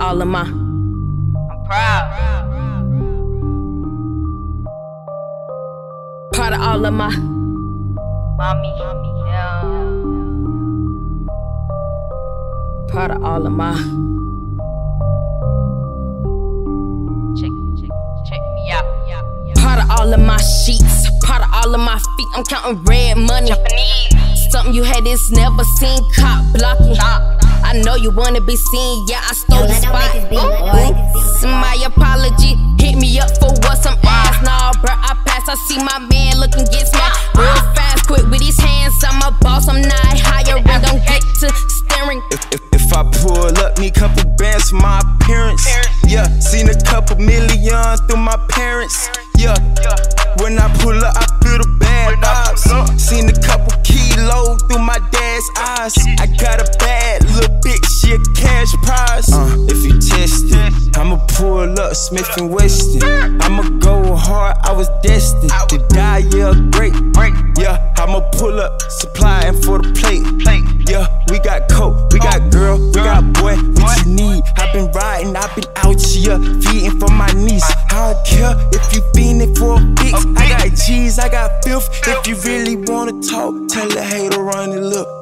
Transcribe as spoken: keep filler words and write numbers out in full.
all of my. I'm proud. Proud of all of my. Mommy, yeah. Proud of all of my. Check, check, check me out. Yeah, yeah. Proud of all of my sheets. Proud of all of my feet. I'm counting red money. Japanese. Something you had is never seen. Cop blocking. I know you wanna be seen. Yeah, I stole the spot. Oops, my apology. Hit me up for what some ass. Nah, bruh, I pass. I see my man looking get smacked real fast, quick with his hands. I'm a boss. I'm not hiring. Don't get to staring. If, if, if I pull up, need couple bands for my appearance. Yeah, seen a couple million through my parents. Yeah, when I pull up, I feel the bad vibes. Seen a couple kilos through my dad's eyes. I got a bad little bitch, she a cash prize. Uh, if you test it, I'ma pull up Smith and Weston. I'ma go hard, I was destined to die, yeah, great. Yeah, I'ma pull up, supplying for the plate. Yeah, we got coke, we got girl, we got boy, what you need? I've been riding, I've been out here, feeding for my niece. I don't care if you fiending for a fix. I got G's, I got filth. If you really wanna talk, tell the hater run it, look.